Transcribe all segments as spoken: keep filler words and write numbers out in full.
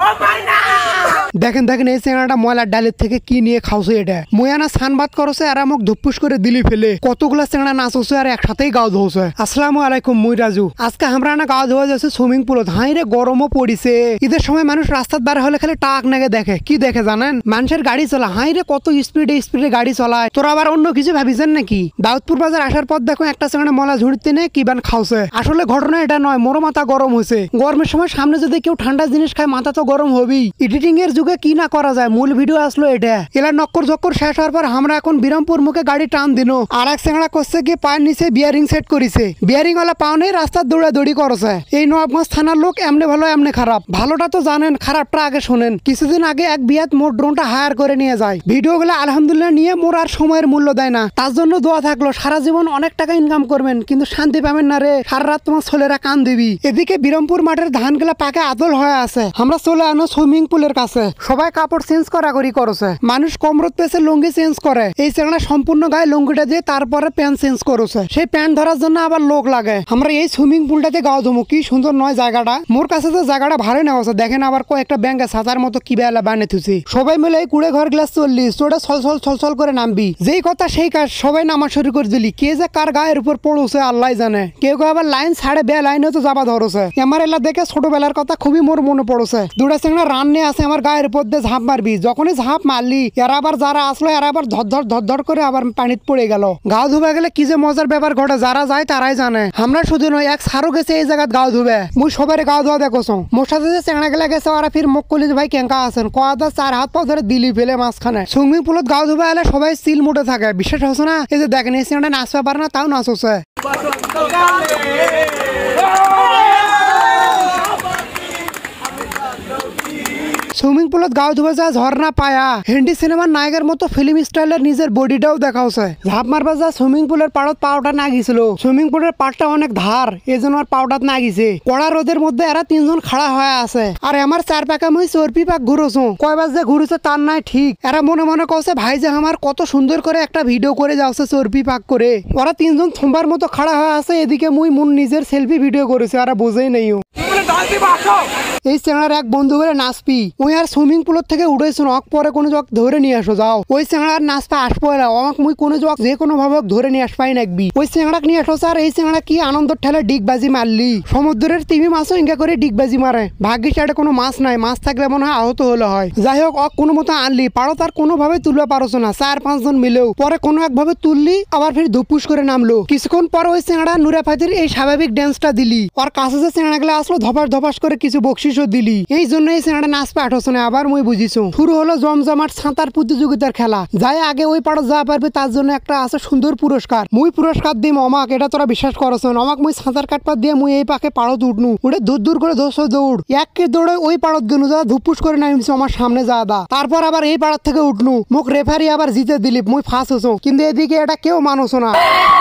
দেখেন দেখেন এই চেঙ্গাটা ময়লার ডালের থেকে কি নিয়ে খাওছে এটা মুয়ানা সানবাদ করছে আর আমাকে ধুপুস করে দিলি ফেলে কতগুলা চেঙ্গা নাচ হচ্ছে আর একসাথেই গাও ধোছে। আসসালামু আলাইকুম, মুই রাজু। আজকে আমরা না গাও ধোয়া যাচ্ছে সুইমিং পুলত। হাই রে গরমও পড়িছে। ঈদের সময় মানুষ রাস্তার বার হলে খালি টাক নাগে দেখে, কি দেখে জানেন? মানুষের গাড়ি চলা। হাই রে কত স্পিডে স্পিডে গাড়ি চলায়। তোরা আবার অন্য কিছু ভাবিছেন নাকি? দাউদপুর বাজার আসার পর দেখো একটা চেঙ্গা ময়লা ঝুড়িতে নে কি বান খাওছে। আসলে ঘটনা এটা নয়, মোর মাথা গরম হয়েছে। গরমের সময় সামনে যদি কেউ ঠান্ডা জিনিস খায় মাথা তো গরম হবেই। এডিটিং এর যুগে কি না করা যায়, মূল ভিডিও আসলো এটা। এলার নক্কর জক্কর শেষ হওয়ার পর আমরা এখন বিরামপুর মুখে গাড়ি টান দিন। আর এক চেঙ্গা করছে কি পায়ের নিচে বিয়ারিং সেট করেছে। বিয়ারিং ওয়ালা পাও নেই, রাস্তার দৌড়াদৌড়ি করছে। এই নবাবগঞ্জ থানার লোক এমনি ভালো এমনি খারাপ। ভালোটা তো জানেন, খারাপটা আগে শোনেন। কিছুদিন আগে এক বিয়াত মোর ড্রোনটা হায়ার করে নিয়ে যায়। ভিডিও গুলো আলহামদুলিল্লাহ নিয়ে মোর আর সময়ের মূল্য দেয় না। তার জন্য দোয়া থাকলো, সারা জীবন অনেক টাকা ইনকাম করবেন কিন্তু শান্তি পাবেন না রে। সারা রাত তোমার ছেলেরা কান দিবি। এদিকে বিরামপুর মাঠের ধান গুলা পাকে আদল হয়ে আছে। আমরা চলে আনো সুইমিং পুলের কাছে। সবাই কাপড় চেঞ্জ করা করি করছে। মানুষ কমরত পেছে লুঙ্গি চেঞ্জ করে। এই চেঙ্গা সম্পূর্ণ গায়ে লুঙ্গিটা দিয়ে তারপরে প্যান্ট চেঞ্জ করছে। সেই প্যান্ট ধরার জন্য আবার লোক লাগে। আমরা এই সুইমিং পুলটাতে গাও ধুমু। কি সুন্দর নয় জায়গাটা। মোর কাছে তো জায়গাটা ভালো নেওয়া আছে। দেখেন আবার কয়েকটা ব্যাংকে সাজার মতো কি বেলা বানিয়ে থুছি। সবাই মিলে এই কুড়ে ঘর গ্লাস চল্লিশ চোটা ছল ছল ছল ছল করে নামবি। যেই কথা সেই কাজ, সবাই নামা শুরু করে দিলি। কে যে কার গায়ের উপর পড়ছে আল্লাহ জানে। কেউ কেউ আবার লাইন ছাড়ে বে লাইনে তো যাবা ধরছে। আমার এলা দেখে ছোটবেলার কথা খুবই মোর মনে পড়ছে। দুটা চেঙ্গা রান নিয়ে আছে আমার গায়ের উপর দিয়ে ঝাঁপ মারবি। যখনই ঝাঁপ মারলি এরা আবার যারা আসলো এরা আবার ধর ধর ধর করে আবার পানিতে পড়ে গেল। গাও ধুবে গেলে কি যে মজার ব্যাপার ঘটে যারা যায় তারাই জানে। আমরা শুধু নয়, এক সারও গেছে এই জায়গায় গাও ধুবে। মুই সবাই গাও ধোয়া দেখছ। মোর সাথে যে চেঙ্গা গেলে গেছে ওরা ফির মুখ কলি ভাই কেঙ্কা আছেন কদা চার হাত পা ধরে দিলি ফেলে মাঝখানে। সুইমিং পুলত গাও ধুবে এলে সবাই সিল মুটে থাকে। বিশ্বাস হচ্ছে না? এই যে দেখেন এই চেঙ্গাটা নাচতে পারে না, তাও নাচ হচ্ছে। সুইমিং পুলত গাও ধুবে যা ঝর্ণা পায়া হিন্দি সিনেমার নায়কের মতো ফিল্ম স্টাইলের নিজের বডিটাও দেখাওছে। ঝাঁপ মারবা যা সুইমিং পুলের পাড়ত পাওটা না গিয়েছিল। সুইমিং পুলের পাড়টা অনেক ধার, এই জন্য আর পাওটাত না গিয়েছে। কড়া রোদের মধ্যে এরা তিনজন খাড়া হয়ে আছে। আর আমার চার পাকা মই চর্পি পাক ঘুরোছো। কয়বার যে ঘুরেছে তার নাই ঠিক। এরা মনে মনে কছে ভাই যে আমার কত সুন্দর করে একটা ভিডিও করে যাচ্ছে চর্পি পাক করে। ওরা তিনজন থম্বার মতো খাড়া হয়ে আছে। এদিকে মুই মুন নিজের সেলফি ভিডিও করেছে। আর বোঝেই নেইও। এই চেঙ্গার এক বন্ধু করে নাচপি। ওই আর সুইমিং পুলের থেকে উঠেছ অক পরে কোনো জক ধরে নিয়ে আসো যাও। ওই চেঙ্গার নাচপা আসবো এরা অক মুই কোনো জক যে কোনো ভাবে ধরে নিয়ে আসপাই নাকবি। ওই চেঙ্গাক নিয়ে আসো। আর এই চেঙ্গা কি আনন্দের ঠেলে ডিগবাজি মারলি। সমুদ্রের তিমি মাছও ইঙ্গা করে ডিগবাজি মারে। ভাগ্যিস এটা কোনো মাছ নাই, মাছ থাকলে মনে হয় আহত হলে হয়। যাই হোক অক কোনো মতো আনলি পারো তার কোনো ভাবে তুলতে পারছো না। চার পাঁচজন মিলেও পরে কোনো এক ভাবে তুললি আবার ফির ধুপুস করে নামলো। কিছুক্ষণ পরে ওই চেঙ্গা নুরা ফাতির এই স্বাভাবিক ড্যান্সটা দিলি। ওর কাছে যে চেঙ্গা গুলা আসলো ধপাস ধপাস করে কিছু বকশিসও দিলি। এই জন্য এই চেঙ্গাটা নাচ পাঠছ না। আবার মই বুঝিছো শুরু হলো জমজমাট সাঁতার প্রতিযোগিতার খেলা। যাই আগে ওই পাড়ত যা পারবে তার জন্য একটা আছে সুন্দর পুরস্কার। মুই পুরস্কার দিম অমাক, এটা তোরা বিশ্বাস করছ না। অমাক মুই সাঁতার কাটপা দিয়ে মুই এই পাকে পাড়ত উঠনু। উঠে দূর দূর করে ধরছো দৌড়। এককে দৌড়ে ওই পাড়ত গেলু যা ধুপুস করে নামিছো আমার সামনে যা দা। তারপর আবার এই পাড়ত থেকে উঠনু। মুখ রেফারি আবার জিতে দিলি। মুই ফাঁস হছো কিন্তু এদিকে এটা কেউ মানছো না।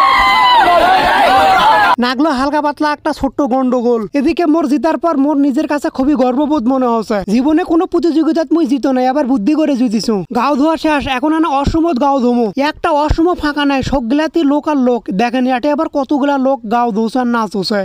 নাগলো হালকা পাতলা একটা ছোট্ট গন্ডগোল। এদিকে মোর জিতার পর মোর নিজের কাছে খুবই গর্ববোধ মনে হচ্ছে। জীবনে কোনো প্রতিযোগিতাত মুই জিতো নাই, আবার বুদ্ধি করে জিতিছো। গাও ধোয়া শেষ, এখন আনা অসমত গাও ধুমো। একটা অসম ফাঁকা নাই, সবগুলাতে লোক আর লোক। দেখেন এটা আবার কতগুলা লোক গাও ধোছে আর নাচ হচ্ছে।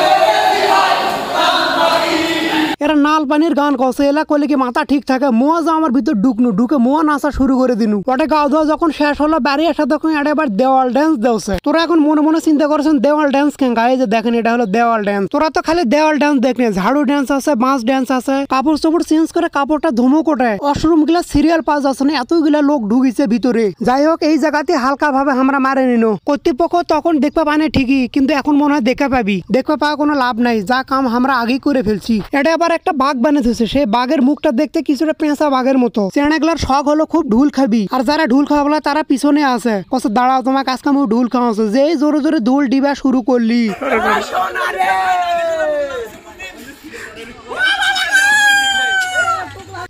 এরা নাল পানির গান করছে। এলা করলে কি মাথা ঠিক থাকে? মোয়া যা আমার ভিতর ঢুকনু, ঢুকে মোয়া নাচা শুরু করে দিনু। ওটা গাও ধোয়া যখন শেষ হলো বাড়ি আসা তখন এটা এবার দেওয়াল ড্যান্স দেওছে। তোরা এখন মনে মনে চিন্তা করছেন দেওয়াল ড্যান্স কেন গায়ে? যে দেখেন এটা হলো দেওয়াল ড্যান্স। তোরা তো খালি দেওয়াল ড্যান্স দেখনে, ঝাড়ু ড্যান্স আছে, বাঁশ ড্যান্স আছে, কাপড় চোপড় চেঞ্জ করে কাপড়টা ধুমো কোটে অশরুম গুলা সিরিয়াল পাওয়া যাচ্ছে না, এতগুলা লোক ঢুকিছে ভিতরে। যাই হোক এই জায়গাতে হালকা ভাবে আমরা মারে নিনো। কর্তৃপক্ষ তখন দেখতে পানে ঠিকই, কিন্তু এখন মনে হয় দেখা পাবি। দেখতে পাওয়া কোনো লাভ নাই, যা কাম আমরা আগেই করে ফেলছি। এটা আবার একটা বাঘ বানিয়ে ধরছে। সেই বাঘের মুখটা দেখতে কিছুটা পেঁচা বাঘের মতো। চেনাগুলার শখ হলো খুব ঢুল খাবি। আর যারা ঢুল খাওয়া তারা পিছনে আছে। কত দাঁড়াও তোমার কাজ কাম ঢুল খাওয়াছে। যেই জোরে জোরে ঢুল ডিবা শুরু করলি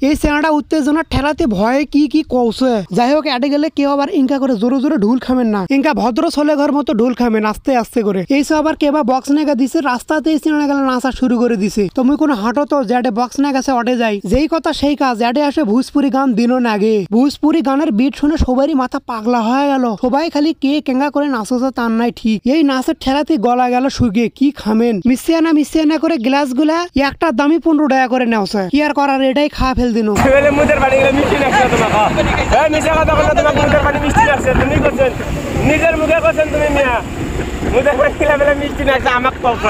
এই চেঙাটা উত্তেজনার ঠেলাতে ভয়ে কি কি কৌছে। যাই হোক এটে গেলে কেউ আবার ইনকা করে জোরে জোরে ঢুল খাবেন না, ইনকা ভদ্র ছেলে ঘর মতো ঢুল খাবেন আস্তে আস্তে করে। এইসব আবার কেবা বক্স নেগা দিছে, রাস্তাতেই চেঙা গেলে নাচা শুরু করে দিছে। তুমি কোনো হাঁটো তো জ্যাডে বক্স না গেছে অটে যাই, যেই কথা সেই কাজ। জ্যাডে আসে ভোজপুরি গান দিনও নাগে, ভোজপুরি গানের বিট শুনে সবারই মাথা পাগলা হয়ে গেল। সবাই খালি কে কেঙ্গা করে নাচছে তার নাই ঠিক। এই নাচের ঠেলাতে গলা গেল শুগে। কি খামেন মিশিয়ানা মিশিয়ানা করে গ্লাস গুলা একটা দামি পনেরো টাকা করে নেওছে। কি আর করার, এটাই খা ফেল দিন। নিজের মুখে করছেন তুমি মিয়া, মুখের পানি খেলে বেলা মিষ্টি নাকছে আমাকে কফা।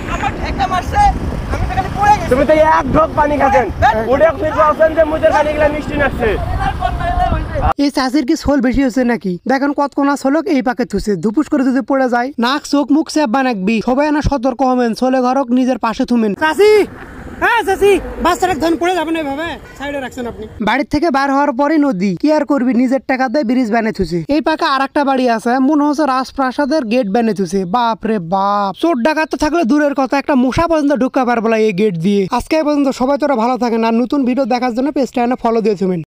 তুমি তো এক ঢোক পানি খাচ্ছেন, উঠে ফির বলছেন যে মুখের পানি খেলে মিষ্টি নাকছে। এই চাষির কি ছোল বেশি হচ্ছে নাকি? দেখেন কত কোনা ছোলক এই পাকে থুছে, ধুপুস করে যদি পড়ে যায় নাক চোখ মুখ সেব বানাকবি। সবাই না সতর্ক হবেন, ছোলে ঘরক নিজের পাশে থুমেন। চাষি হ্যাঁ চাষি, বাচ্চাটা ধন পড়ে যাবেন এইভাবে, সাইডে রাখছেন আপনি। বাড়ির থেকে বার হওয়ার পরে নদী, কি আর করবি, নিজের টাকা দিয়ে ব্রিজ বানিয়ে থুছে। এই পাকে আর একটা বাড়ি আছে, মনে হচ্ছে রাজপ্রাসাদের গেট বানিয়ে থুছে। বাপ রে বাপ, চোর ডাকাত তো থাকলে দূরের কথা, একটা মশা পর্যন্ত ঢুকা পারবো না এই গেট দিয়ে। আজকে পর্যন্ত সবাই তোরা ভালো থাকেন, আর নতুন ভিডিও দেখার জন্য পেজটা ফলো দিয়ে থুমেন।